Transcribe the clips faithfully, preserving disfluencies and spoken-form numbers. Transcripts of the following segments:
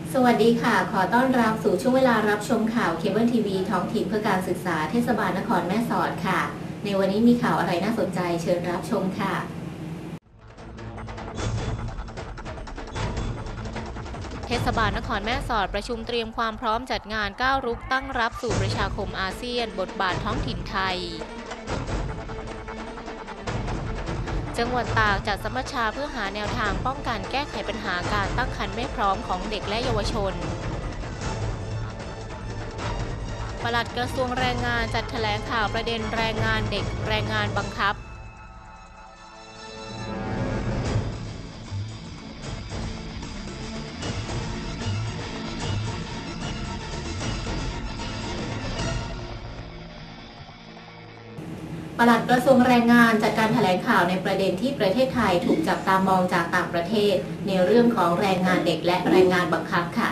สวัสดีค่ะขอต้อนรับสู่ช่วงเวลารับชมข่าวเคเบิลทีวีท้องถิ่นเพื่อการศึกษาเทศบาลนครแม่สอดค่ะในวันนี้มีข่าวอะไรน่าสนใจเชิญรับชมค่ะเทศบาลนครแม่สอดประชุมเตรียมความพร้อมจัดงานก้าวรุกตั้งรับสู่ประชาคมอาเซียนบทบาทท้องถิ่นไทยจังหวัดตากจัดสัมมนาเพื่อหาแนวทางป้องกันแก้ไขปัญหาการตั้งครรภ์ไม่พร้อมของเด็กและเยาวชนปลัดกระทรวงแรงงานจัดแถลงข่าวประเด็นแรงงานเด็กแรงงานบังคับปลัดกระทรวงแรงงานจัดการแถลงข่าวในประเด็นที่ประเทศไทยถูกจับตามองจากต่างประเทศในเรื่องของแรงงานเด็กและแรงงานบังคับค่ะ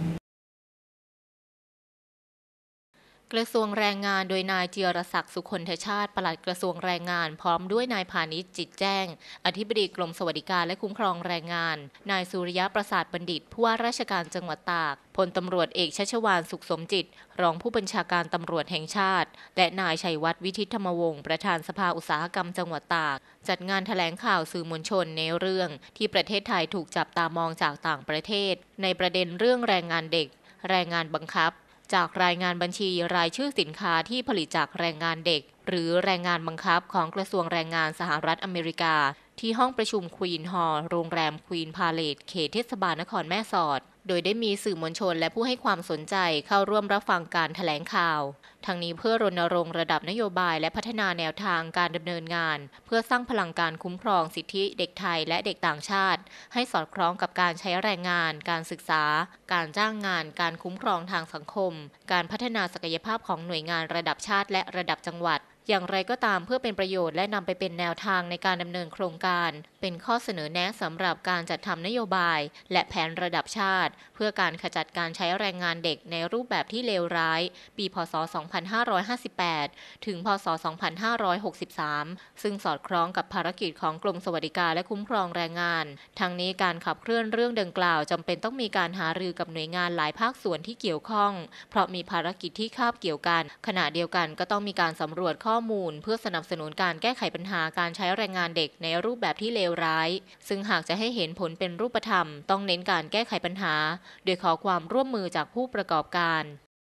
กระทรวงแรงงานโดยนายเจียรศักดิ์สุคนทชาติปลัดกระทรวงแรงงานพร้อมด้วยนายพานิชจิตแจ้งอธิบดีกรมสวัสดิการและคุ้มครองแรงงานนายสุริยะประสาทบัณฑิตผู้ว่าราชการจังหวัดตากพลตำรวจเอกชัชวาลสุขสมจิตรองผู้บัญชาการตำรวจแห่งชาติและนายชัยวัฒน์วิทิตธรรมวงศ์ประธานสภาอุตสาหกรรมจังหวัดตากจัดงานแถลงข่าวสื่อมวลชนในเรื่องที่ประเทศไทยถูกจับตามองจากต่างประเทศในประเด็นเรื่องแรงงานเด็กแรงงานบังคับจากรายงานบัญชีรายชื่อสินค้าที่ผลิตจากแรงงานเด็กหรือแรงงานบังคับของกระทรวงแรงงานสหรัฐอเมริกาที่ห้องประชุมควีนฮอลล์โรงแรมควีนพาเลทเขตเทศบาลนครแม่สอดโดยได้มีสื่อมวลชนและผู้ให้ความสนใจเข้าร่วมรับฟังการแถลงข่าวทั้งนี้เพื่อรณรงค์ระดับนโยบายและพัฒนาแนวทางการดำเนินงานเพื่อสร้างพลังการคุ้มครองสิทธิเด็กไทยและเด็กต่างชาติให้สอดคล้องกับการใช้แรงงานการศึกษาการจ้างงานการคุ้มครองทางสังคมการพัฒนาศักยภาพของหน่วยงานระดับชาติและระดับจังหวัดอย่างไรก็ตามเพื่อเป็นประโยชน์และนำไปเป็นแนวทางในการดำเนินโครงการเป็นข้อเสนอแนะสำหรับการจัดทำนโยบายและแผนระดับชาติเพื่อการขจัดการใช้แรงงานเด็กในรูปแบบที่เลวร้ายปีพ.ศ. สองพันห้าร้อยห้าสิบแปดถึงพ.ศ. สองพันห้าร้อยหกสิบสามซึ่งสอดคล้องกับภารกิจของกรมสวัสดิการและคุ้มครองแรงงานทั้งนี้การขับเคลื่อนเรื่องดังกล่าวจำเป็นต้องมีการหารือกับหน่วยงานหลายภาคส่วนที่เกี่ยวข้องเพราะมีภารกิจที่คาบเกี่ยวกันขณะเดียวกันก็ต้องมีการสำรวจข้อมูลเพื่อสนับสนุนการแก้ไขปัญหาการใช้แรงงานเด็กในรูปแบบที่เลวร้ายซึ่งหากจะให้เห็นผลเป็นรูปธรรมต้องเน้นการแก้ไขปัญหาโดยขอความร่วมมือจากผู้ประกอบการ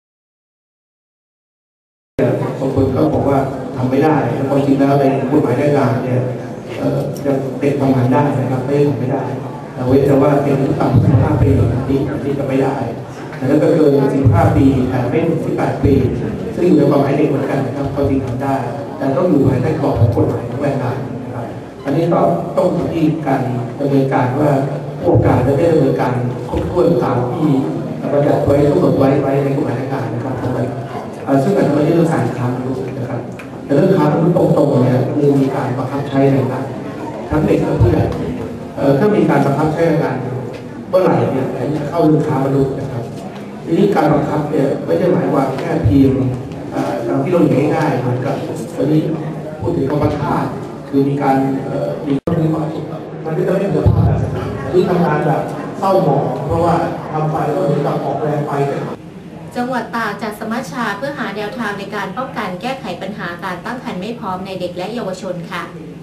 บางคนก็บอกว่าทำไม่ได้แล้วความจริงแล้วในกฎหมายแรงงานเนี่ยยังเป็นทำงานได้นะครับไม่ได้ทำไม่ได้เราเว้นแต่ว่าเป็นต่ำสิบห้าปีที่ที่จะไม่ได้แล้วก็เกินสิบห้าปีแต่ไม่ถึงสิบแปดปีซึ่งอยู่ในกฎหมายเด็กเหมือนกันนะครับความจริงทำได้แต่ต้องอยู่ภายใต้กรอบของกฎหมายของแรงงานนะครับอันนี้ก็ต้องที่การดำเนินการว่าพวกการจะได้ดำเนินการครบถ้วนตามที่ประกาศไว้กำหนดไว้ไว้ในกฎหมายแรงงานนะครับทำไมซึ่งอาจจะไม่ใช่เรื่องการค้ามนุษย์นะครับแต่เรื่องค้ามนุษย์ตรงๆเนี่ยคือมีการบังคับใช้แรงงานทั้งเด็กและผู้ใหญ่ถ้ามีการบังคับใช้แรงงานเมื่อไหร่เนี่ยจะเข้าเรื่องค้ามนุษย์นะครับทีนี้การบังคับเนี่ยไม่ใช่หมายว่าแค่เพียงตามที่เราเห็นง่ายๆเหมือนกับวันนี้พูดถึงกรรมชาติคือมีการมีข้อมูลมันไม่ต้องเรียกว่าภาพที่ทำงานแบบเศร้าหมองเพราะว่าทำไปก็เหมือนกับออกแรงไปจังหวัดตากจัดสัมมนาเพื่อหาแนวทางในการป้องกันแก้ไขปัญหาการตั้งครรภ์ไม่พร้อมในเด็กและเยาวชนค่ะ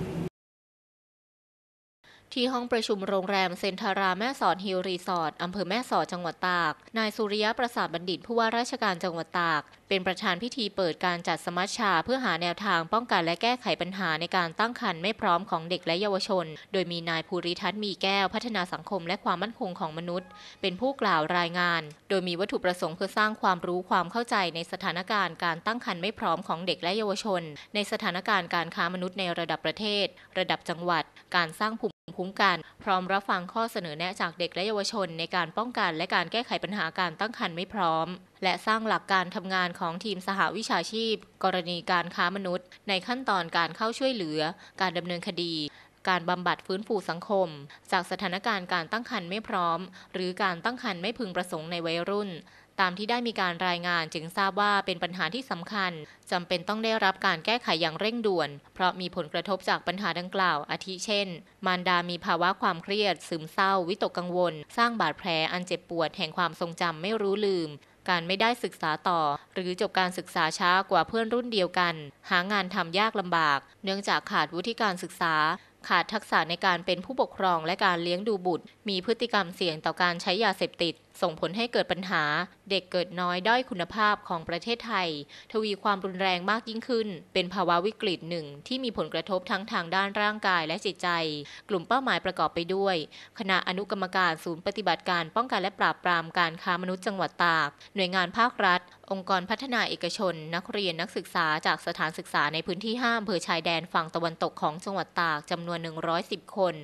ที่ห้องประชุมโรงแรมเซ็นทาราแม่สอดฮิลรีสอร์ทอำเภอแม่สอดจังหวัดตากนายสุริยะประสาทบัณฑิตผู้ว่าราชการจังหวัดตากเป็นประธานพิธีเปิดการจัดสัมมนาเพื่อหาแนวทางป้องกันและแก้ไขปัญหาในการตั้งครรภ์ไม่พร้อมของเด็กและเยาวชนโดยมีนายภูริทัศน์มีแก้วพัฒนาสังคมและความมั่นคงของมนุษย์เป็นผู้กล่าวรายงานโดยมีวัตถุประสงค์เพื่อสร้างความรู้ความเข้าใจในสถานการณ์การตั้งครรภ์ไม่พร้อมของเด็กและเยาวชนในสถานการณ์การค้ามนุษย์ในระดับประเทศระดับจังหวัดการสร้างภูมิคุ้มกันพร้อมรับฟังข้อเสนอแนะจากเด็กและเยาวชนในการป้องกันและการแก้ไขปัญหาการตั้งครรภ์ไม่พร้อมและสร้างหลักการทำงานของทีมสหวิชาชีพกรณีการค้ามนุษย์ในขั้นตอนการเข้าช่วยเหลือการดำเนินคดีการบำบัดฟื้นฟูสังคมจากสถานการณ์การตั้งครรภ์ไม่พร้อมหรือการตั้งครรภ์ไม่พึงประสงค์ในวัยรุ่นตามที่ได้มีการรายงานจึงทราบว่าเป็นปัญหาที่สำคัญจำเป็นต้องได้รับการแก้ไขอย่างเร่งด่วนเพราะมีผลกระทบจากปัญหาดังกล่าวอาทิเช่นมารดามีภาวะความเครียดซึมเศร้าวิตกกังวลสร้างบาดแผลอันเจ็บปวดแห่งความทรงจำไม่รู้ลืมการไม่ได้ศึกษาต่อหรือจบการศึกษาช้ากว่าเพื่อนรุ่นเดียวกันหางานทำยากลำบากเนื่องจากขาดวุฒิการศึกษาขาดทักษะในการเป็นผู้ปกครองและการเลี้ยงดูบุตรมีพฤติกรรมเสี่ยงต่อการใช้ยาเสพติดส่งผลให้เกิดปัญหาเด็กเกิดน้อยด้อยคุณภาพของประเทศไทยทวีความรุนแรงมากยิ่งขึ้นเป็นภาวะวิกฤตหนึ่งที่มีผลกระทบทั้งทางด้านร่างกายและจิตใจกลุ่มเป้าหมายประกอบไปด้วยคณะอนุกรรมการศูนย์ปฏิบัติการป้องกันและปราบปรามการค้ามนุษย์จังหวัดตากหน่วยงานภาครัฐองค์กรพัฒนาเอกชนนักเรียนนักศึกษาจากสถานศึกษาในพื้นที่ห้าอำเภอชายแดนฝั่งตะวันตกของจังหวัดตากจำนวนหนึ่งร้อยสิบคน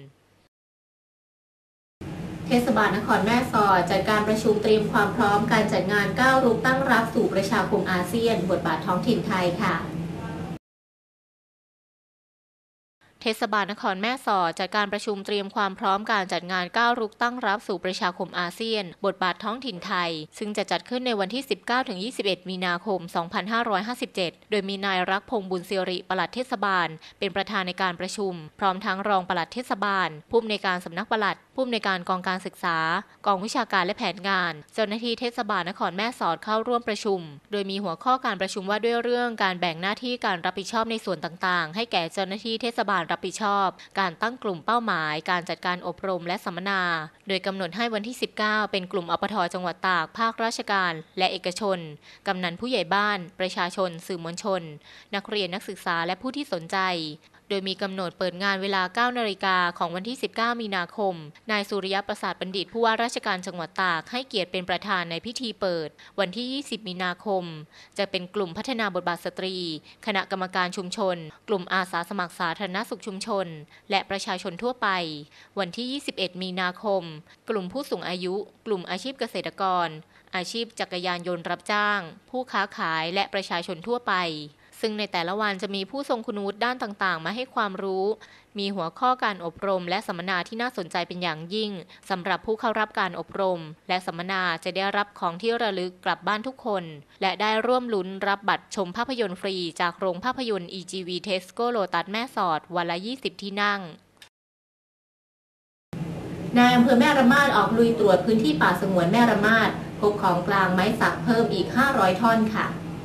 เทศบาลนครแม่สอดจัดการประชุมเตรียมความพร้อมการจัดงานก้าวรุกตั้งรับสู่ประชาคมอาเซียนบทบาทท้องถิ่นไทยค่ะเทศบาลนครแม่สอดจัดการประชุมเตรียมความพร้อมการจัดงานก้าวรุกตั้งรับสู่ประชาคมอาเซียนบทบาทท้องถิ่นไทยซึ่งจะจัดขึ้นในวันที่ สิบเก้าถึงยี่สิบเอ็ด มีนาคม สองพันห้าร้อยห้าสิบเจ็ด โดยมีนายรักพงษ์บุญสิริปลัดเทศบาลเป็นประธานในการประชุมพร้อมทั้งรองปลัดเทศบาลผู้อำนวยการสำนักปลัดผู้อำนวยการกองการศึกษากองวิชาการและแผนงานเจ้าหน้าที่เทศบาลนครแม่สอดเข้าร่วมประชุมโดยมีหัวข้อการประชุมว่าด้วยเรื่องการแบ่งหน้าที่การรับผิดชอบในส่วนต่างๆให้แก่เจ้าหน้าที่เทศบาลรับผิดชอบการตั้งกลุ่มเป้าหมายการจัดการอบรมและสัมมนาโดยกำหนดให้วันที่สิบเก้าเป็นกลุ่มอปทจังหวัดตากภาคราชการและเอกชนกำนันผู้ใหญ่บ้านประชาชนสื่อมวลชนนักเรียนนักศึกษาและผู้ที่สนใจโดยมีกำหนดเปิดงานเวลา เก้านาฬิกาของวันที่ สิบเก้า มีนาคมนายสุริยประสาทบัณฑิตผู้ว่าราชการจังหวัดตากให้เกียรติเป็นประธานในพิธีเปิดวันที่ ยี่สิบ มีนาคมจะเป็นกลุ่มพัฒนาบทบาทสตรีคณะกรรมการชุมชนกลุ่มอาสาสมัครสาธารณสุขชุมชนและประชาชนทั่วไปวันที่ ยี่สิบเอ็ด มีนาคมกลุ่มผู้สูงอายุกลุ่มอาชีพเกษตรกรอาชีพจักรยานยนต์รับจ้างผู้ค้าขายและประชาชนทั่วไปซึ่งในแต่ละวันจะมีผู้ทรงคุณวุฒิด้านต่างๆมาให้ความรู้มีหัวข้อการอบรมและสัมมนาที่น่าสนใจเป็นอย่างยิ่งสำหรับผู้เข้ารับการอบรมและสัมมนาจะได้รับของที่ระลึกกลับบ้านทุกคนและได้ร่วมลุ้นรับบัตรชมภาพยนตร์ฟรีจากโรงภาพยนตร์ อี จี วี Tesco Lotus แม่สอดวันละยี่สิบที่นั่งนายอำเภอแม่ระมาดออกลุยตรวจพื้นที่ป่าสงวนแม่ระมาดพบของกลางไม้สักเพิ่มอีกห้าร้อยท่อนค่ะ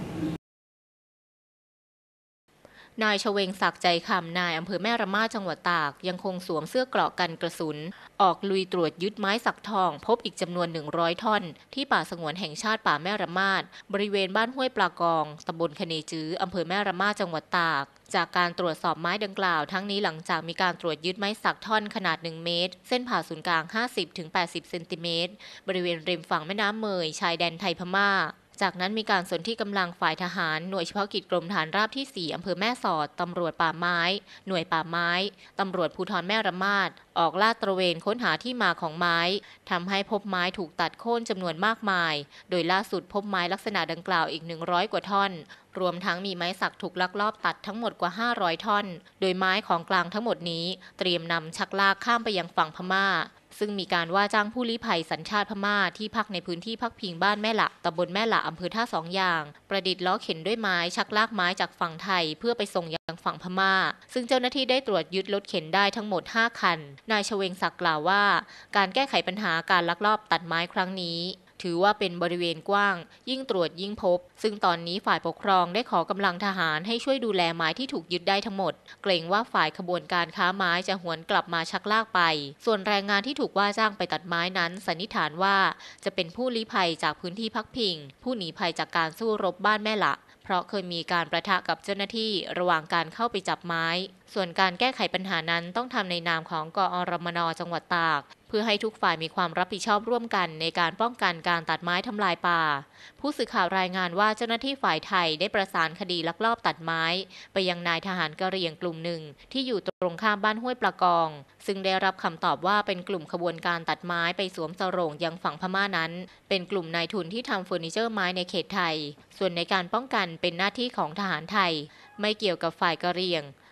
นายชเวงศักดิ์ใจคำนายอำเภอแม่ระมาดจังหวัดตากยังคงสวมเสื้อเกราะกันกระสุนออกลุยตรวจยึดไม้สักทองพบอีกจำนวนหนึ่งร้อยท่อนที่ป่าสงวนแห่งชาติป่าแม่ระมาดบริเวณบ้านห้วยปลากองตำบลคะเนจื้ออำเภอแม่ระมาดจังหวัดตากจากการตรวจสอบไม้ดังกล่าวทั้งนี้หลังจากมีการตรวจยึดไม้สักท่อนขนาดหนึ่งเมตรเส้นผ่าศูนย์กลาง ห้าสิบถึงแปดสิบ เซนติเมตรบริเวณริมฝั่งแม่น้ำเมยชายแดนไทยพม่าจากนั้นมีการสนที่กำลังฝ่ายทหารหน่วยเฉพาะกิจกรมฐานราบที่สี่อำเภอแม่สอดตำรวจป่าไม้หน่วยป่าไม้ตำรวจภูธรแม่ระมาดออกลาดตระเวนค้นหาที่มาของไม้ทำให้พบไม้ถูกตัดโค่นจำนวนมากมายโดยล่าสุดพบไม้ลักษณะดังกล่าวอีกหนึ่งร้อยกว่าท่อนรวมทั้งมีไม้สักถูกลักลอบตัดทั้งหมดกว่าห้าร้อยท่อนโดยไม้ของกลางทั้งหมดนี้เตรียมนำชักลากข้ามไปยังฝั่งพม่าซึ่งมีการว่าจ้างผู้ลี้ภัยสัญชาติพม่าที่พักในพื้นที่พักพิงบ้านแม่ละตำบลแม่ละอำเภอท่าสองยางประดิษฐ์ล้อเข็นด้วยไม้ชักลากไม้จากฝั่งไทยเพื่อไปส่งยังฝั่งพม่าซึ่งเจ้าหน้าที่ได้ตรวจยึดรถเข็นได้ทั้งหมดห้าคันนายชเวงศักดิ์กล่าวว่าการแก้ไขปัญหาการลักลอบตัดไม้ครั้งนี้ถือว่าเป็นบริเวณกว้างยิ่งตรวจยิ่งพบซึ่งตอนนี้ฝ่ายปกครองได้ขอกำลังทหารให้ช่วยดูแลไม้ที่ถูกยึดได้ทั้งหมดเกรงว่าฝ่ายขบวนการค้าไม้จะหวนกลับมาชักลากไปส่วนแรงงานที่ถูกว่าจ้างไปตัดไม้นั้นสันนิษฐานว่าจะเป็นผู้ลี้ภัยจากพื้นที่พักพิงผู้หนีภัยจากการสู้รบบ้านแม่ละเพราะเคยมีการประทะกับเจ้าหน้าที่ระหว่างการเข้าไปจับไม้ส่วนการแก้ไขปัญหานั้นต้องทำในนามของกอรมน.จังหวัดตากเพื่อให้ทุกฝ่ายมีความรับผิดชอบร่วมกันในการป้องกันการตัดไม้ทำลายป่าผู้สื่อข่าวรายงานว่าเจ้าหน้าที่ฝ่ายไทยได้ประสานคดีลักลอบตัดไม้ไปยังนายทหารกะเหรี่ยงกลุ่มหนึ่งที่อยู่ตรงข้ามบ้านห้วยปลากองซึ่งได้รับคำตอบว่าเป็นกลุ่มขบวนการตัดไม้ไปสวมสรงยังฝั่งพม่านั้นเป็นกลุ่มนายทุนที่ทำเฟอร์นิเจอร์ไม้ในเขตไทยส่วนในการป้องกันเป็นหน้าที่ของทหารไทยไม่เกี่ยวกับฝ่ายกะเหรี่ยง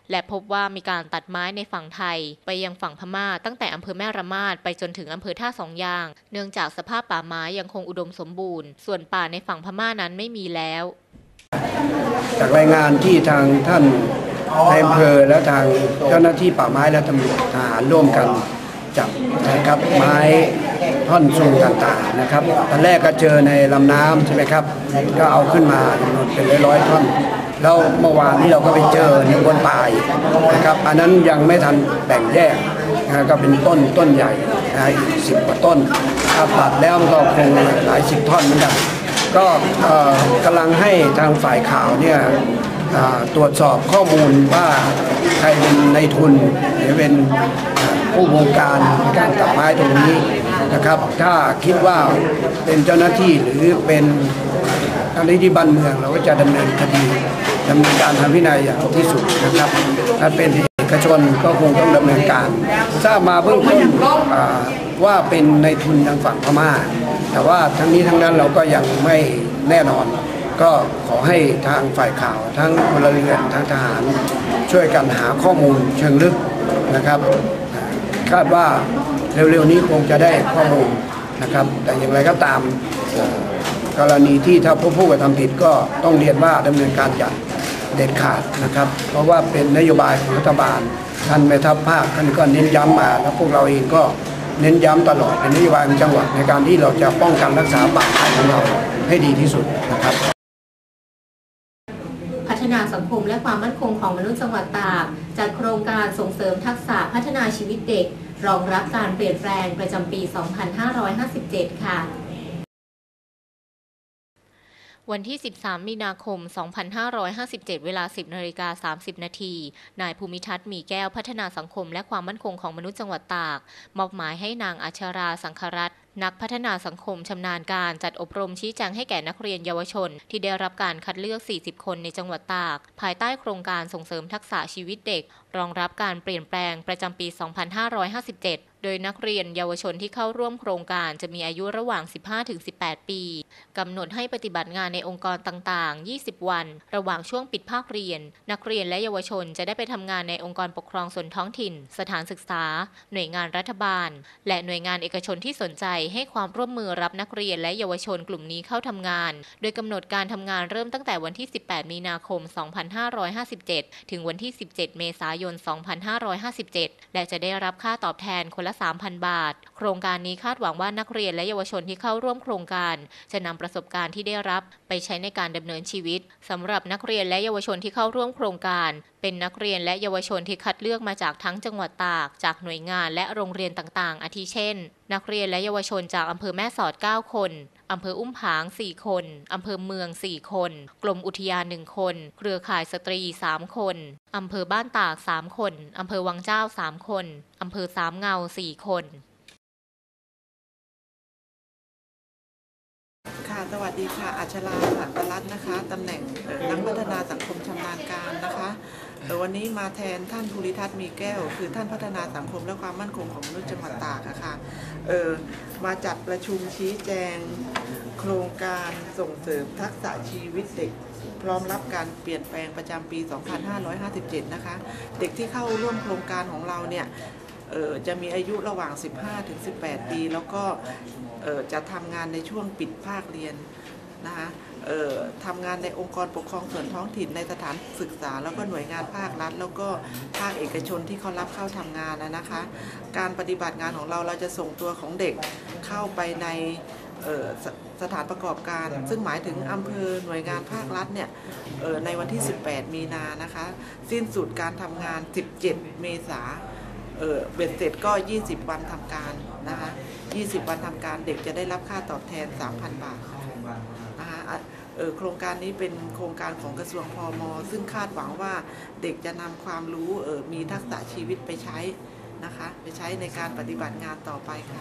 และพบว่ามีการตัดไม้ในฝั่งไทยไปยังฝั่งพม่าตั้งแต่อำเภอแม่ระมาดไปจนถึงอำเภอท่าสองยางเนื่องจากสภาพป่าไม้ยังคงอุดมสมบูรณ์ส่วนป่าในฝั่งพม่านั้นไม่มีแล้วจากรายงานที่ทางท่านในอำเภอและทางเจ้าหน้าที่ป่าไม้และตำรวจทหารร่วมกันจับนะครับไม้ท่อนสูงต่างๆนะครับตอนแรกก็เจอในลำน้ำใช่ไหมครับก็เอาขึ้นมาจำนวนเป็นร้อยๆท่อนแล้วเมื่อวานนี้เราก็ไปเจอในบนป่านะครับอันนั้นยังไม่ทันแบ่งแยกนะก็เป็นต้นต้นใหญ่นะอีกสิบกว่าต้นถ้าตัดแล้วมันก็คงหลายสิบท่อนเหมือนกันก็กำลังให้ทางฝ่ายข่าวเนี่ยตรวจสอบข้อมูลว่าใครเป็นนายทุนหรือเป็นผู้บงการในการตัดไม้ตรงนี้นะครับถ้าคิดว่าเป็นเจ้าหน้าที่หรือเป็นเจ้าหน้าที่บ้านเมืองเราก็จะดำเนินคดีดำเนินการทางวินัยอย่างที่สุดนะครับถ้าเป็นเอกชนก็คงต้องดำเนินการทราบมาเบื้องต้นว่าเป็นนายทุนทางฝั่งพม่าแต่ว่าทั้งนี้ทั้งนั้นเราก็ยังไม่แน่นอนก็ขอให้ทางฝ่ายข่าวทั้งพลเรือนทางทหารช่วยกันหาข้อมูลเชิงลึกนะครับคาดว่าเร็วๆนี้คงจะได้ข้อมูลนะครับแต่อย่างไรก็ตามกรณีที่ถ้าพบผู้กระทำผิดก็ต้องเรียนว่าดำเนินการอย่างเด็ดขาดนะครับเพราะว่าเป็นนโยบายของรัฐบาลท่านแม่ทัพภาคท่านก็เน้นย้ำมาแล้วพวกเราเองก็เน้นย้ำตลอดเป็นนโยบายของจังหวัดในการที่เราจะป้องกันรักษาป่าไม้ของเราให้ดีที่สุดนะครับพัฒนาสังคมและความมั่นคงของมนุษย์จังหวัดตากจัดโครงการส่งเสริมทักษะพัฒนาชีวิตเด็กรองรับการเปลี่ยนแปลงประจำปี สองพันห้าร้อยห้าสิบเจ็ด ค่ะวันที่ สิบสาม มีนาคม สองพันห้าร้อยห้าสิบเจ็ด เวลา สิบนาฬิกาสามสิบนาทีนายภูมิทัศน์มีแก้วพัฒนาสังคมและความมั่นคงของมนุษย์จังหวัดตากมอบหมายให้นางอัชราสังครัตน์นักพัฒนาสังคมชำนาญการจัดอบรมชี้แจงให้แก่นักเรียนเยาวชนที่ได้รับการคัดเลือก สี่สิบ คนในจังหวัดตากภายใต้โครงการส่งเสริมทักษะชีวิตเด็กรองรับการเปลี่ยนแปลงประจำปี สองพันห้าร้อยห้าสิบเจ็ด โดยนักเรียนเยาวชนที่เข้าร่วมโครงการจะมีอายุระหว่าง สิบห้าถึงสิบแปด ปีกำหนดให้ปฏิบัติงานในองค์กรต่างๆ ยี่สิบ วันระหว่างช่วงปิดภาคเรียนนักเรียนและเยาวชนจะได้ไปทำงานในองค์กรปกครองส่วนท้องถิ่นสถานศึกษาหน่วยงานรัฐบาลและหน่วยงานเอกชนที่สนใจให้ความร่วมมือรับนักเรียนและเยาวชนกลุ่มนี้เข้าทำงานโดยกำหนดการทำงานเริ่มตั้งแต่วันที่ สิบแปด มีนาคม สองพันห้าร้อยห้าสิบเจ็ด ถึงวันที่ สิบเจ็ด เมษายน สองพันห้าร้อยห้าสิบเจ็ด และจะได้รับค่าตอบแทนคนละ สามพัน บาทโครงการนี้คาดหวังว่านักเรียนและเยาวชนที่เข้าร่วมโครงการจะนำประสบการณ์ที่ได้รับไปใช้ในการดำเนินชีวิตสำหรับนักเรียนและเยาวชนที่เข้าร่วมโครงการเป็นนักเรียนและเยาวชนที่คัดเลือกมาจากทั้งจังหวัดตากจากหน่วยงานและโรงเรียนต่างๆอาทิเช่นนักเรียนและเยาวชนจากอำเภอแม่สอดเก้าคนอำเภออุ้มผางสี่คนอำเภอเมืองสี่คนกรมอุทยานหนึ่งคนเครือข่ายสตรีสามคนอำเภอบ้านตากสามคนอำเภอวังเจ้าสามคนอำเภอสามเงาสี่คนค่ะสวัสดีค่ะอัชราสังกรัตน์นะคะตำแหน่งนักพัฒนาสังคมชำนาญการนะคะวันนี้มาแทนท่านภูริทัศน์มีแก้วคือท่านพัฒนาสังคมและความมั่นคงของมนุษย์จังหวัดตากนะคะเออมาจัดประชุมชี้แจงโครงการส่งเสริมทักษะชีวิตเด็กพร้อมรับการเปลี่ยนแปลงประจำปี สองพันห้าร้อยห้าสิบเจ็ด นะคะเด็กที่เข้าร่วมโครงการของเราเนี่ยเออจะมีอายุระหว่าง สิบห้าถึงสิบแปด ปีแล้วก็เออจะทำงานในช่วงปิดภาคเรียนนะคะเอ่อทำงานในองค์กรปกครองส่วนท้องถิ่นในสถานศึกษาแล้วก็หน่วยงานภาครัฐแล้วก็ภาคเอกชนที่เขารับเข้าทำงานนะคะการปฏิบัติงานของเราเราจะส่งตัวของเด็กเข้าไปในส, สถานประกอบการซึ่งหมายถึงอำเภอหน่วยงานภาครัฐเนี่ยในวันที่สิบแปดมีนานะคะสิ้นสุดการทำงานสิบเจ็ดเมษาเออเบ็ดเสร็จก็ยี่สิบวันทำการนะคะยี่สิบวันทำการเด็กจะได้รับค่าตอบแทน สามพัน บาทนะคะเออโครงการนี้เป็นโครงการของกระทรวงพม.ซึ่งคาดหวังว่าเด็กจะนำความรู้เออมีทักษะชีวิตไปใช้นะคะไปใช้ในการปฏิบัติงานต่อไปค่ะ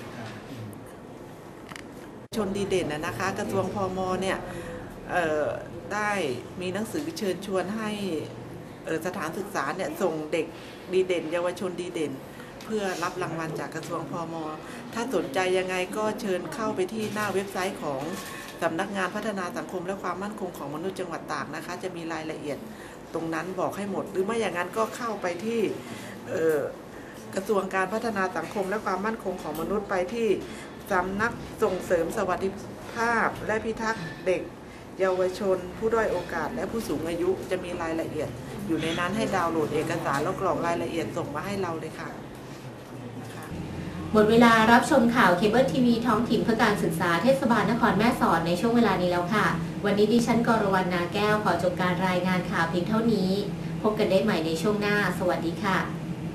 ชนดีเด่นนะคะกระทรวงพม.เนี่ยเออได้มีหนังสือเชิญชวนให้สถานศึกษาเนี่ยส่งเด็กดีเด่นเยาวชนดีเด่นเพื่อรับรางวัลจากกระทรวงพม.ถ้าสนใจยังไงก็เชิญเข้าไปที่หน้าเว็บไซต์ของสำนักงานพัฒนาสังคมและความมั่นคงของมนุษย์จังหวัดตากนะคะจะมีรายละเอียดตรงนั้นบอกให้หมดหรือไม่อย่างนั้นก็เข้าไปที่กระทรวงการพัฒนาสังคมและความมั่นคงของมนุษย์ไปที่สำนักส่งเสริมสวัสดิภาพและพิทักษ์เด็กเยาวชนผู้ด้อยโอกาสและผู้สูงอายุจะมีรายละเอียดอยู่ในนั้นให้ดาวน์โหลดเอกสารแล้วกรอกรายละเอียดส่งมาให้เราเลยค่ะหมดเวลารับชมข่าวเคเบิลทีวีท้องถิ่นเพื่อการศึกษาเทศบาลนครแม่สอดในช่วงเวลานี้แล้วค่ะวันนี้ดิฉันกรวรรณ นาแก้วขอจบการรายงานข่าวเพียงเท่านี้พบกันได้ใหม่ในช่วงหน้าสวัสดีค่ะ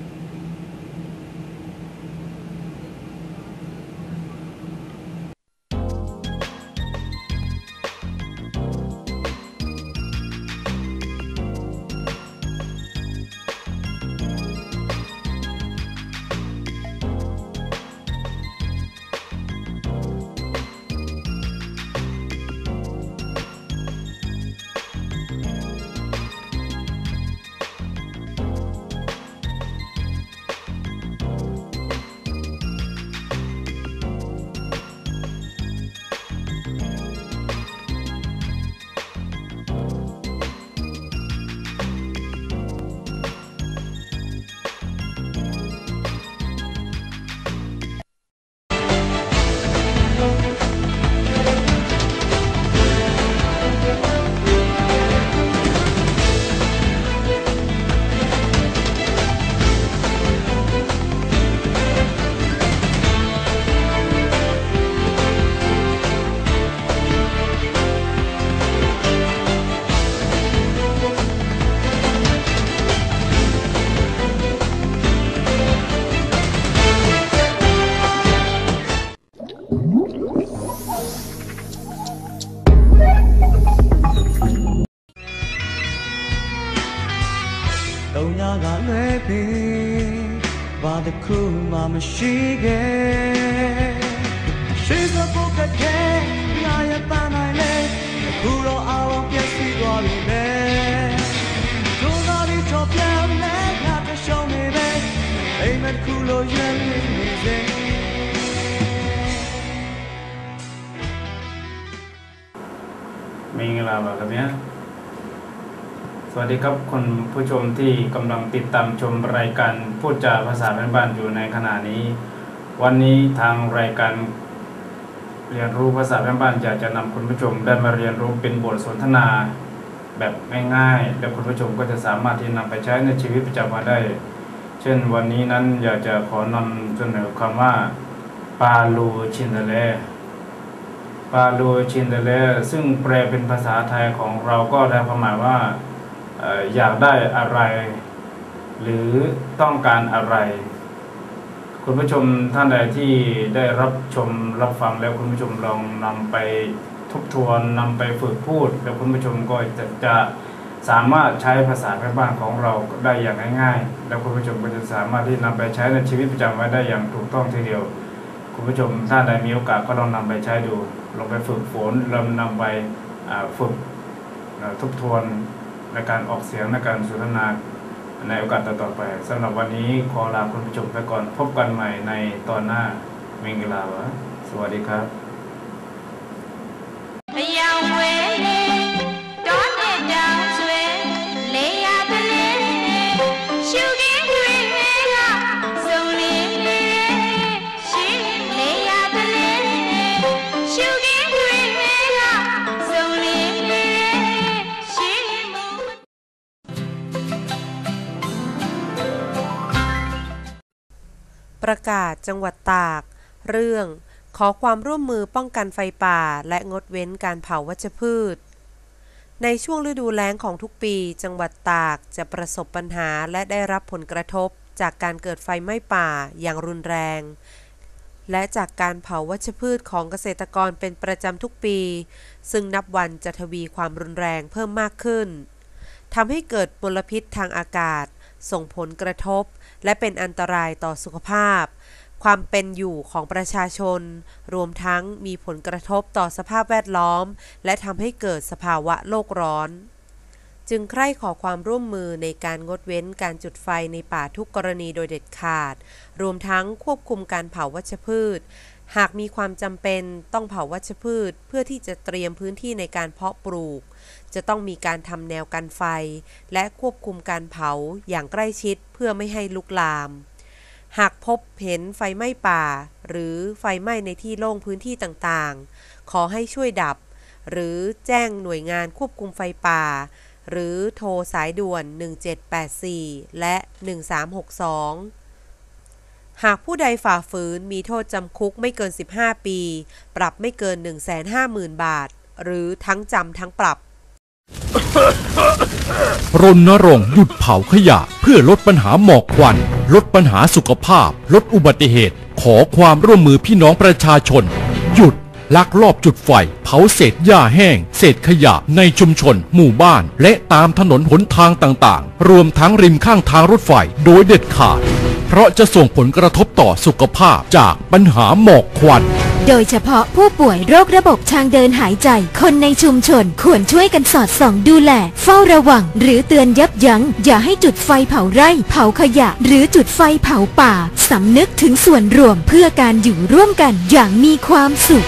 ဘာတစ်ခုမှမရှိခဲ့ရှိစဖို့ကတည်းကငါရဲ့ပန်းနိုင်လေအခုတော့အအောင်ပြည့်စည်သွားပြီပဲဒုနာဒီတော့ပြန်လဲငါတရှုံးနေပဲအိမ်မတစ်ခုလိုရွံ့နေစေမင်္ဂလာပါခင်ဗျာสวัสดีครับคุณผู้ชมที่กำลังติดตามชมรายการพูดจาภาษาพื้นบ้านอยู่ในขณะนี้วันนี้ทางรายการเรียนรู้ภาษาพื้นบ้านอยากจะนำคุณผู้ชมได้มาเรียนรู้เป็นบทสนทนาแบบง่ายๆและคุณผู้ชมก็จะสามารถที่นำไปใช้ในชีวิตประจำวันได้เช่นวันนี้นั้นอยากจะขอนำเสนอคำว่าปาลูชินเดเลปาลูชินเดเลซึ่งแปลเป็นภาษาไทยของเราก็ได้ความหมายว่าอยากได้อะไรหรือต้องการอะไรคุณผู้ชมท่านใดที่ได้รับชมรับฟังแล้วคุณผู้ชมลองนำไปทบทวนนำไปฝึกพูดแล้วคุณผู้ชมก็จะจะสามารถใช้ภาษาพื้นบ้านของเราได้อย่างง่ายๆแล้วคุณผู้ชมก็จะสามารถที่นำไปใช้ในชีวิตประจำวันได้อย่างถูกต้องทีเดียวคุณผู้ชมท่านใดมีโอกาสก็ลองนำไปใช้ดูลองไปฝึกฝนลองนำไปฝึกทบทวนในการออกเสียงในการสนทนาในโอกาสต่อๆไปสำหรับวันนี้ขอลาคุณผู้ชมไปก่อนพบกันใหม่ในตอนหน้าเมงกลาวะสวัสดีครับประกาศจังหวัดตากเรื่องขอความร่วมมือป้องกันไฟป่าและงดเว้นการเผาวัชพืชในช่วงฤดูแล้งของทุกปีจังหวัดตากจะประสบปัญหาและได้รับผลกระทบจากการเกิดไฟไหม้ป่าอย่างรุนแรงและจากการเผาวัชพืชของเกษตรกรเป็นประจำทุกปีซึ่งนับวันจะทวีความรุนแรงเพิ่มมากขึ้นทำให้เกิดมลพิษทางอากาศส่งผลกระทบและเป็นอันตรายต่อสุขภาพความเป็นอยู่ของประชาชนรวมทั้งมีผลกระทบต่อสภาพแวดล้อมและทำให้เกิดสภาวะโลกร้อนจึงใคร่ขอความร่วมมือในการงดเว้นการจุดไฟในป่าทุกกรณีโดยเด็ดขาดรวมทั้งควบคุมการเผาวัชพืชหากมีความจำเป็นต้องเผาวัชพืชเพื่อที่จะเตรียมพื้นที่ในการเพาะปลูกจะต้องมีการทำแนวกันไฟและควบคุมการเผาอย่างใกล้ชิดเพื่อไม่ให้ลุกลามหากพบเห็นไฟไหม้ป่าหรือไฟไหม้ในที่โล่งพื้นที่ต่างๆขอให้ช่วยดับหรือแจ้งหน่วยงานควบคุมไฟป่าหรือโทรสายด่วนหนึ่งเจ็ดแปดสี่และหนึ่งสามหกสองหากผู้ใดฝ่าฝืนมีโทษจำคุกไม่เกินสิบห้าปีปรับไม่เกิน หนึ่งแสนห้าหมื่น บาทหรือทั้งจำทั้งปรับรณรงค์หยุดเผาขยะเพื่อลดปัญหาหมอกควันลดปัญหาสุขภาพลดอุบัติเหตุขอความร่วมมือพี่น้องประชาชนหยุดลักลอบจุดไฟเผาเศษหญ้าแห้งเศษขยะในชุมชนหมู่บ้านและตามถนนหนทางต่างๆรวมทั้งริมข้างทางรถไฟโดยเด็ดขาดเพราะจะส่งผลกระทบต่อสุขภาพจากปัญหาหมอกควันโดยเฉพาะผู้ป่วยโรคระบบทางเดินหายใจคนในชุมชนควรช่วยกันสอดส่องดูแลเฝ้าระวังหรือเตือนยับยั้งอย่าให้จุดไฟเผาไร่เผาขยะหรือจุดไฟเผาป่าสำนึกถึงส่วนรวมเพื่อการอยู่ร่วมกันอย่างมีความสุข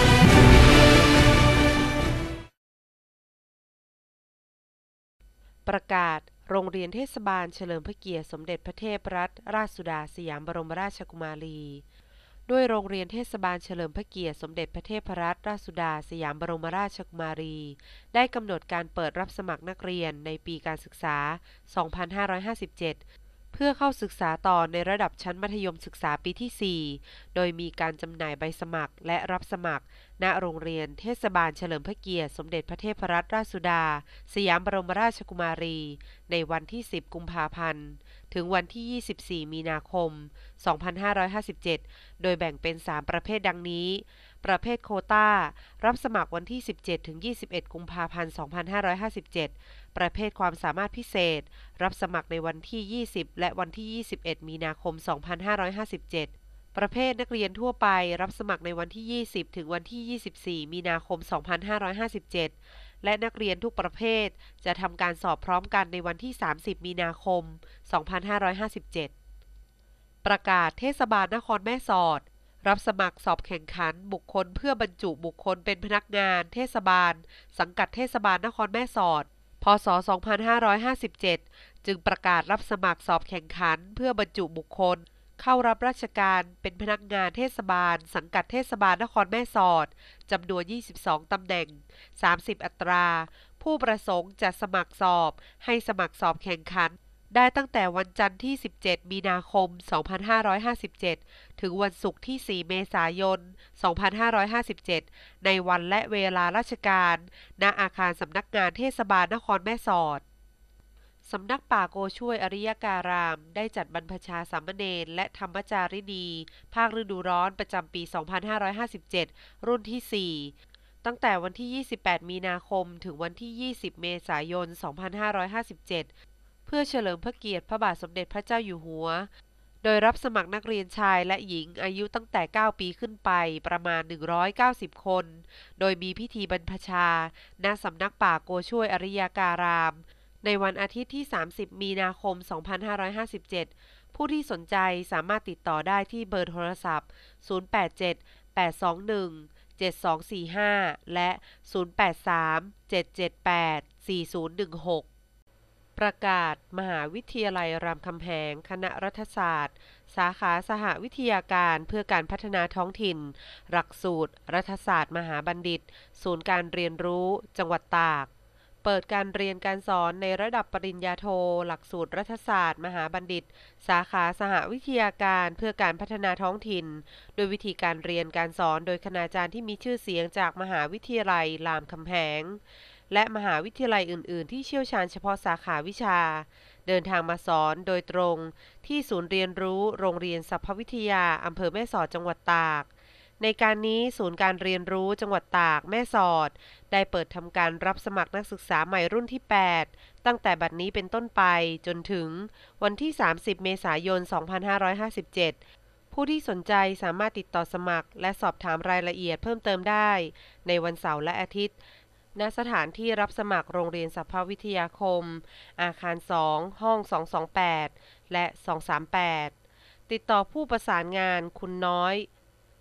ประกาศโรงเรียนเทศบาลเฉลิมพระเกียรติสมเด็จพระเทพรัตนราชสุดาสยามบรมราชกุมารีด้วยโรงเรียนเทศบาลเฉลิมพระเกียรติสมเด็จพระเทพรัตนราชสุดาสยามบรมราชกุมารีได้กำหนดการเปิดรับสมัครนักเรียนในปีการศึกษา สองพันห้าร้อยห้าสิบเจ็ด เพื่อเข้าศึกษาต่อในระดับชั้นมัธยมศึกษาปีที่ สี่ โดยมีการจำหน่ายใบสมัครและรับสมัครณโรงเรียนเทศบาลเฉลิมพระเกียรติสมเด็จพระเทพรัตนราชสุดาสยามบรมราชกุมารีในวันที่ สิบ กุมภาพันธ์ถึงวันที่ ยี่สิบสี่ มีนาคม สองพันห้าร้อยห้าสิบเจ็ด โดยแบ่งเป็น สาม ประเภทดังนี้ประเภทโควต้ารับสมัครวันที่ สิบเจ็ด ถึง ยี่สิบเอ็ด กุมภาพันธ์ สองพันห้าร้อยห้าสิบเจ็ด ประเภทความสามารถพิเศษรับสมัครในวันที่ ยี่สิบ และวันที่ ยี่สิบเอ็ด มีนาคม สองพันห้าร้อยห้าสิบเจ็ด ประเภทนักเรียนทั่วไปรับสมัครในวันที่ ยี่สิบ ถึงวันที่ ยี่สิบสี่ มีนาคม สองพันห้าร้อยห้าสิบเจ็ด และนักเรียนทุกประเภทจะทำการสอบพร้อมกันในวันที่ สามสิบ มีนาคม สองพันห้าร้อยห้าสิบเจ็ด ประกาศเทศบาลนครแม่สอดรับสมัครสอบแข่งขันบุคคลเพื่อบรรจุบุคคลเป็นพนักงานเทศบาลสังกัดเทศบาลนครแม่สอดพ.ศ. สองพันห้าร้อยห้าสิบเจ็ด จึงประกาศรับสมัครสอบแข่งขันเพื่อบรรจุบุคคลเข้ารับราชการเป็นพนักงานเทศบาลสังกัดเทศบาลนครแม่สอดจำนวน ยี่สิบสอง ตำแหน่ง สามสิบ อัตราผู้ประสงค์จะสมัครสอบให้สมัครสอบแข่งขันได้ตั้งแต่วันจันทร์ที่ สิบเจ็ด มีนาคม สองพันห้าร้อยห้าสิบเจ็ด ถึงวันศุกร์ที่ สี่ เมษายน สองพันห้าร้อยห้าสิบเจ็ด ในวันและเวลาราชการณอาคารสำนักงานเทศบาลนครแม่สอดสำนักป่าโกช่วยอริยการามได้จัดบรรพชาสามเณรและธรรมจารินีภาคฤดูร้อนประจำปี สองพันห้าร้อยห้าสิบเจ็ด รุ่นที่ สี่ ตั้งแต่วันที่ ยี่สิบแปด มีนาคม ถึงวันที่ ยี่สิบ เมษายน สองพันห้าร้อยห้าสิบเจ็ดเพื่อเฉลิมพระเกียรติพระบาทสมเด็จพระเจ้าอยู่หัวโดยรับสมัครนักเรียนชายและหญิงอายุตั้งแต่ เก้า ปีขึ้นไปประมาณ หนึ่งร้อยเก้าสิบ คนโดยมีพิธีบรรพชาณสำนักป่าโกช่วยอริยการามในวันอาทิตย์ที่ สามสิบ มีนาคม สองพันห้าร้อยห้าสิบเจ็ด ผู้ที่สนใจสามารถติดต่อได้ที่เบอร์โทรศัพท์ ศูนย์ แปด เจ็ด แปด สอง หนึ่ง เจ็ด สอง สี่ ห้า และ ศูนย์ แปด สาม เจ็ด เจ็ด แปด สี่ ศูนย์ หนึ่ง หกประกาศมหาวิทยาลัยรามคำแหงคณะรัฐศาสตร์สาขาสหวิทยาการเพื่อการพัฒนาท้องถิ่นหลักสูตรรัฐศาสตร์มหาบัณฑิตศูนย์การเรียนรู้จังหวัดตากเปิดการเรียนการสอนในระดับปริญญาโทหลักสูตรรัฐศาสตร์มหาบัณฑิตสาขาสหวิทยาการเพื่อการพัฒนาท้องถิ่นโดยวิธีการเรียนการสอนโดยคณาจารย์ที่มีชื่อเสียงจากมหาวิทยาลัยรามคำแหงและมหาวิทยาลัยอื่นๆที่เชี่ยวชาญเฉพาะสาขาวิชาเดินทางมาสอนโดยตรงที่ศูนย์เรียนรู้โรงเรียนสรรพวิทยาอำเภอแม่สอดจังหวัดตากในการนี้ศูนย์การเรียนรู้จังหวัดตากแม่สอดได้เปิดทำการรับสมัครนักศึกษาใหม่รุ่นที่ แปดตั้งแต่บัดนี้เป็นต้นไปจนถึงวันที่ สามสิบ เมษายน สองพันห้าร้อยห้าสิบเจ็ดผู้ที่สนใจสามารถติดต่อสมัครและสอบถามรายละเอียดเพิ่มเติมได้ในวันเสาร์และอาทิตย์ณสถานที่รับสมัครโรงเรียนสรรพวิทยาคมอาคารสองห้องสองสองแปดและสองสามแปดติดต่อผู้ประสานงานคุณน้อย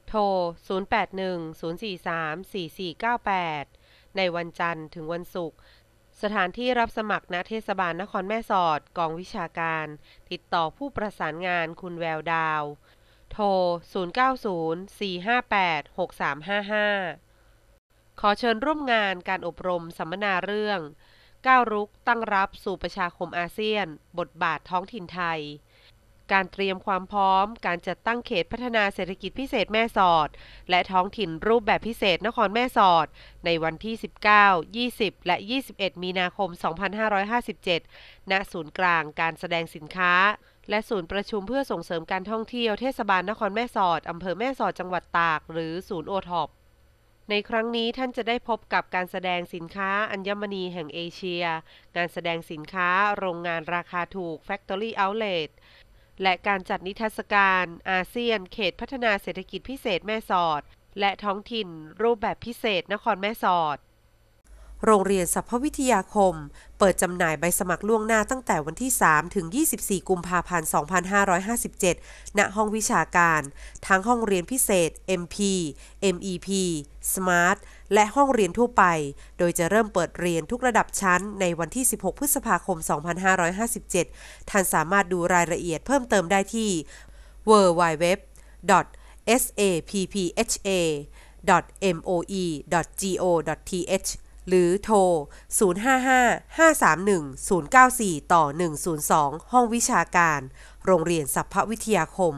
โทร ศูนย์ แปด หนึ่ง ศูนย์ สี่ สาม สี่ สี่ เก้า แปด ในวันจันทร์ถึงวันศุกร์สถานที่รับสมัครณเทศบาลนครแม่สอดกองวิชาการติดต่อผู้ประสานงานคุณแววดาวโทร ศูนย์ เก้า ศูนย์ สี่ ห้า แปด หก สาม ห้า ห้า ขอเชิญร่วมงานการอบรมสัมมนาเรื่องก้าวรุกตั้งรับสู่ประชาคมอาเซียนบทบาทท้องถิ่นไทยการเตรียมความพร้อมการจัดตั้งเขตพัฒนาเศรษฐกิจพิเศษแม่สอดและท้องถิ่นรูปแบบพิเศษนครแม่สอดในวันที่ สิบเก้า ยี่สิบ และ ยี่สิบเอ็ด มีนาคม สองพันห้าร้อยห้าสิบเจ็ด ณ ศูนย์กลางการแสดงสินค้าและศูนย์ประชุมเพื่อส่งเสริมการท่องเที่ยวเทศบาลนครแม่สอดอำเภอแม่สอดจังหวัดตากหรือศูนย์โอท็อปในครั้งนี้ท่านจะได้พบกับการแสดงสินค้าอัญมณีแห่งเอเชียงานแสดงสินค้าโรงงานราคาถูก Factory Outlet และการจัดนิทรรศการอาเซียนเขตพัฒนาเศรษฐกิจพิเศษแม่สอดและท้องถิ่นรูปแบบพิเศษนครแม่สอดโรงเรียนสรรพวิทยาคมเปิดจำหน่ายใบสมัครล่วงหน้าตั้งแต่วันที่ สาม ถึง ยี่สิบสี่ กุมภาพันธ์ สองพันห้าร้อยห้าสิบเจ็ด ณ ห้องวิชาการทั้งห้องเรียนพิเศษ เอ็ม พี เอ็ม อี พี Smart และห้องเรียนทั่วไปโดยจะเริ่มเปิดเรียนทุกระดับชั้นในวันที่ สิบหก พฤษภาคม สองพันห้าร้อยห้าสิบเจ็ด ท่านสามารถดูรายละเอียดเพิ่มเติมได้ที่ ดับเบิลยู ดับเบิลยู ดับเบิลยู ดอท เอส เอ พี พี เอช เอ ดอท เอ็ม โอ อี ดอท จี โอ ดอท ที เอช หรือโทร ศูนย์ ห้า ห้า ห้า สาม หนึ่ง ศูนย์ เก้า สี่ ต่อ หนึ่ง ศูนย์ สอง ห้องวิชาการโรงเรียนสรรพวิทยาคม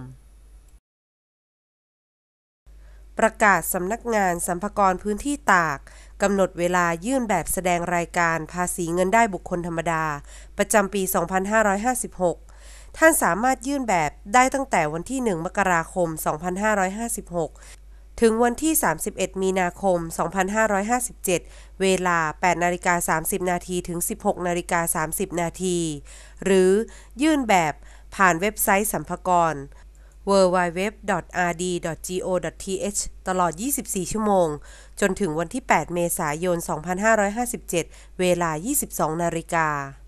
ประกาศสำนักงานสรรพากรพื้นที่ตากกำหนดเวลายื่นแบบแสดงรายการภาษีเงินได้บุคคลธรรมดาประจำปี สองพันห้าร้อยห้าสิบหก ท่านสามารถยื่นแบบได้ตั้งแต่วันที่ หนึ่ง มกราคม สองพันห้าร้อยห้าสิบหกถึงวันที่ สามสิบเอ็ด มีนาคม สองพันห้าร้อยห้าสิบเจ็ด เวลา แปดนาฬิกาสามสิบ นาทีถึง สิบหกนาฬิกาสามสิบ นาทีหรือยื่นแบบผ่านเว็บไซต์สรรพากร ดับเบิลยู ดับเบิลยู ดับเบิลยู ดอท อาร์ ดี ดอท จี โอ ดอท ที เอช ตลอด ยี่สิบสี่ ชั่วโมงจนถึงวันที่ แปด เมษายน สองพันห้าร้อยห้าสิบเจ็ด เวลา ยี่สิบสองนาฬิกา